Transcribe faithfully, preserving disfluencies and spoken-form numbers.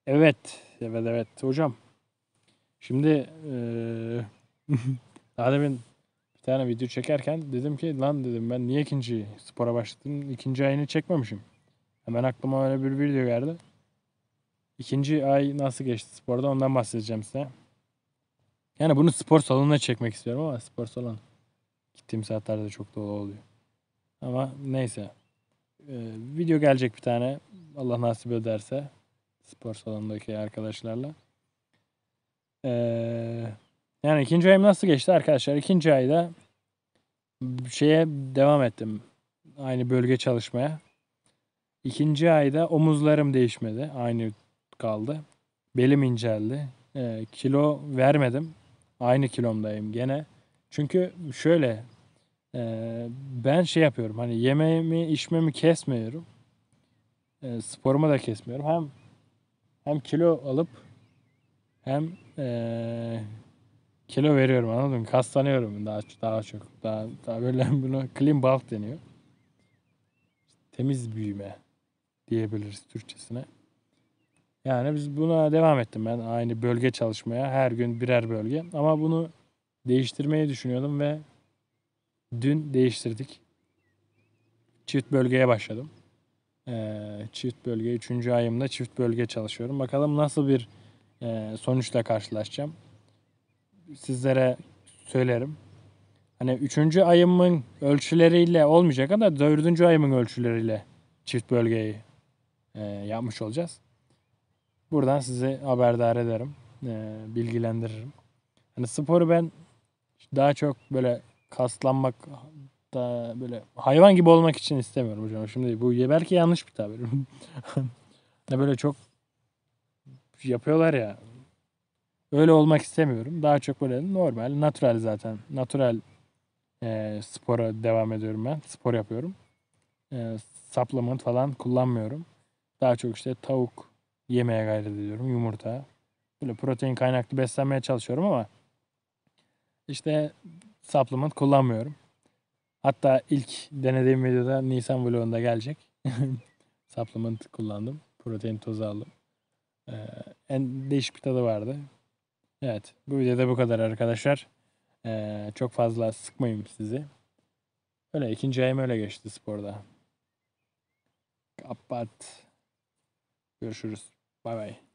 Evet, evet, evet hocam. Şimdi eee daha demin bir tane video çekerken dedim ki lan dedim ben niye ikinci spora başladım? İkinci ayını çekmemişim. Hemen aklıma öyle bir video geldi. İkinci ay nasıl geçti sporda ondan bahsedeceğim size. Yani bunu spor salonuna çekmek istiyorum ama spor salonu gittiğim saatlerde çok dolu oluyor. Ama neyse. Eee, video gelecek bir tane. Allah nasip ederse spor salonundaki arkadaşlarla. Eee, yani ikinci ayım nasıl geçti arkadaşlar? İkinci ayda şeye devam ettim. Aynı bölge çalışmaya. İkinci ayda omuzlarım değişmedi. Aynı kaldı. Belim inceldi. Eee, kilo vermedim. Aynı kilomdayım gene. Çünkü şöyle eee, ben şey yapıyorum. Hani yemeğimi içmemi kesmiyorum. Eee, sporumu da kesmiyorum. Hem hem kilo alıp hem eee, kilo veriyorum, anladın mı? Kaslanıyorum daha daha çok. Daha, daha böyle buna clean bulk deniyor. Temiz büyüme diyebiliriz Türkçesine. Yani biz buna devam ettim ben aynı bölge çalışmaya. Her gün birer bölge. Ama bunu değiştirmeyi düşünüyordum ve dün değiştirdik. Çift bölgeye başladım. Ee, çift bölge üçüncü ayımda çift bölge çalışıyorum. Bakalım nasıl bir e, sonuçla karşılaşacağım. Sizlere söylerim. Hani üçüncü ayımın ölçüleriyle olmayacak ama dördüncü ayımın ölçüleriyle çift bölgeyi e, yapmış olacağız. Buradan sizi haberdar ederim, e, bilgilendiririm. Hani sporu ben daha çok böyle kaslanmak da böyle hayvan gibi olmak için istemiyorum hocam. Şimdi bu belki yanlış bir tabir. Ne böyle çok yapıyorlar ya. Öyle olmak istemiyorum. Daha çok böyle normal, natural zaten. Natural e, spora devam ediyorum ben. Spor yapıyorum. E, supplement falan kullanmıyorum. Daha çok işte tavuk yemeye gayret ediyorum. Yumurta. Böyle protein kaynaklı beslenmeye çalışıyorum ama işte supplement kullanmıyorum. Hatta ilk denediğim videoda Nisan vlogunda gelecek. Supplement kullandım. Protein tozu aldım. Ee, en değişik bir tadı vardı. Evet. Bu videoda bu kadar arkadaşlar. Ee, çok fazla sıkmayayım sizi. Öyle ikinci ayım öyle geçti sporda. Kapat. Görüşürüz. Bay bay.